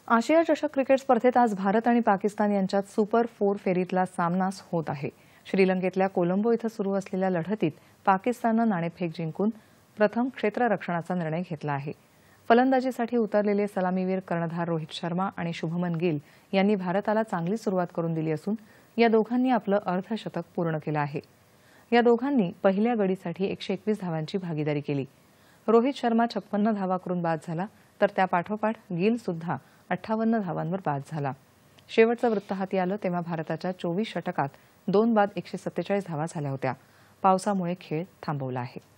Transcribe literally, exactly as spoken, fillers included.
आशिया चषक क्रिकेट स्पर्धेत आज भारत आणि पाकिस्तान यांच्यात सुपर फोर फेरीतला सामना होत आहे। श्रीलंकेतल्या कोलंबो इथं सुरू असलेल्या लढतीत पाकिस्ताननं नाणेफेक जिंकून प्रथम क्षेत्ररक्षणाचा निर्णय घेतला आहे। फलंदाजीसाठी उतरलेले सलामीवीर कर्णधार रोहित शर्मा आणि शुभमन गिल यांनी भारताला चांगली सुरुवात करून दिली असून या दोघांनी आपलं अर्धशतक पूर्ण केलं आहे। या दोघांनी पहिल्या गडीसाठी एकशे एकवीस धावांची भागीदारी केली। रोहित शर्मा छप्पन्न धावा करून बाद झाला, तर त्यापाठोपाठ गिल सुद्धा अठ्ठावन्न धावांवर बाद झाला। शेवटचं वृत्त हाती आलं तेव्हा भारताच्या चोवीस षटकात दोन बाद एकशे सत्तेचाळीस धावा झाल्या होत्या। पावसामुळे खेळ थांबवला आहे।